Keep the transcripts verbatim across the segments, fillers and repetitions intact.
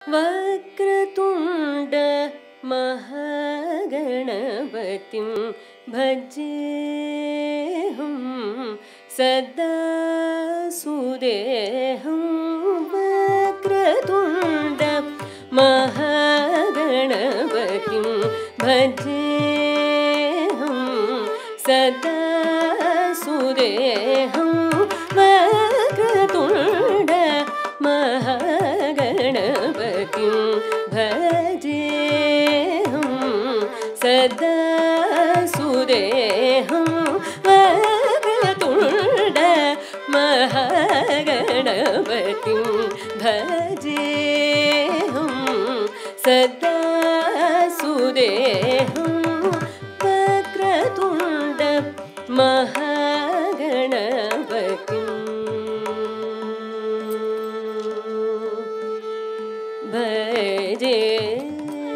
Vakratunda Mahaganapatim Bhajehum Sada Sudehum Vakratunda Mahaganapatim Bhajehum Sada Sudehum Vakratunda Mahaganapatim Bhajehum Sada Sudehum Vakratunda Mahaganapatim Bhajehum Sada Sudehum Vakratunda Mahaganapatim Bhajehum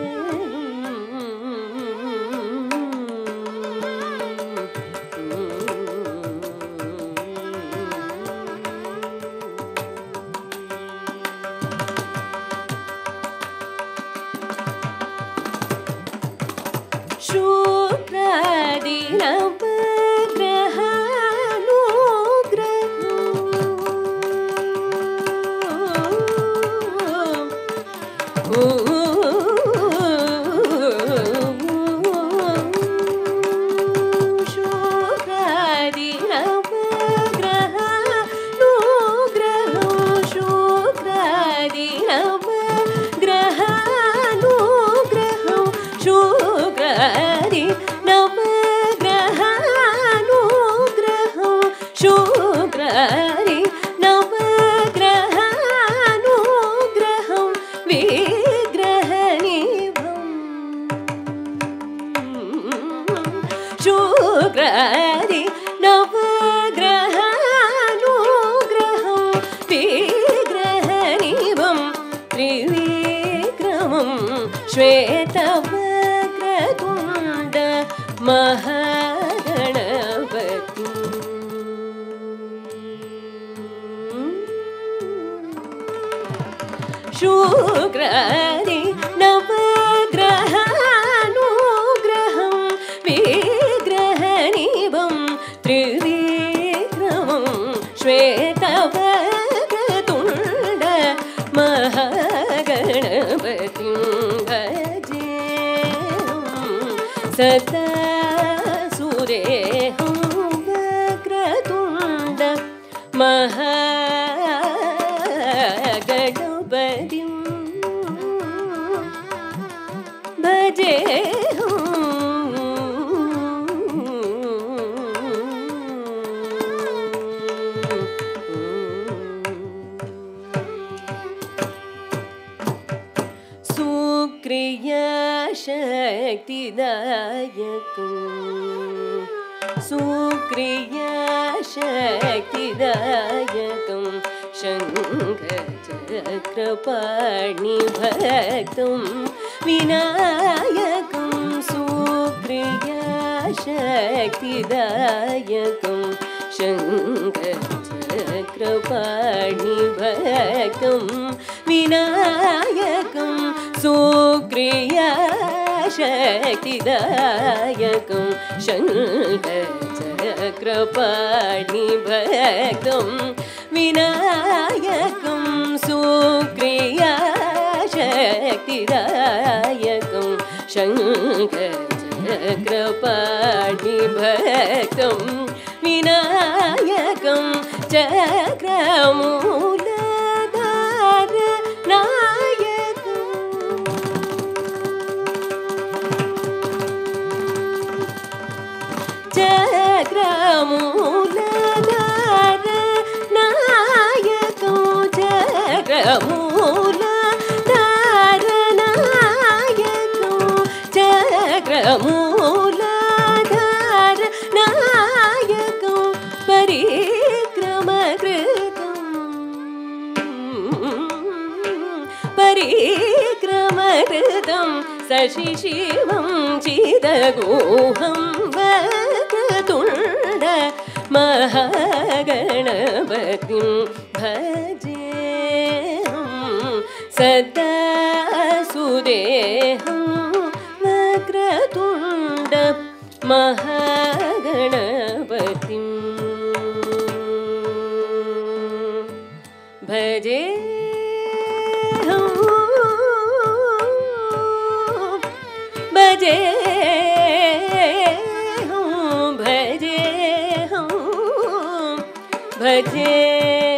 Shukradi Navagrahanugraham Vigrahanibam Trivikramam Shvetavakratunda Mahaganapatim Bhajehum Sada Sudehum Vakratunda Mahaganapatim Sukriya Shaktidayakam Sukriya Shaktidayakam Shankhachakrapani Bhaktam Vinayakam Sukriya Shaktidayakam Shankhachakrapani Bhaktam Vinayakam Sukriya Shaktidayakam Shankhachakrapani Bhaktam Vinayakam Sukriya Shaktidayakam Shankhachakrapani Bhaktam Vinayakam Chakramuladhara Nayakam Chakramuladhara Nayakam Chakramuladhara Nayakam Chakramuladhara Nayakam Parikramakritam Parikramakritam Sashishivam Chidaguham Vakratunda Mahaganapatim Bhajehum Sada वन्देऽहं वक्रतुण्ड महागणपतिं भजेऽहं भजेऽहं भजेऽहं भजे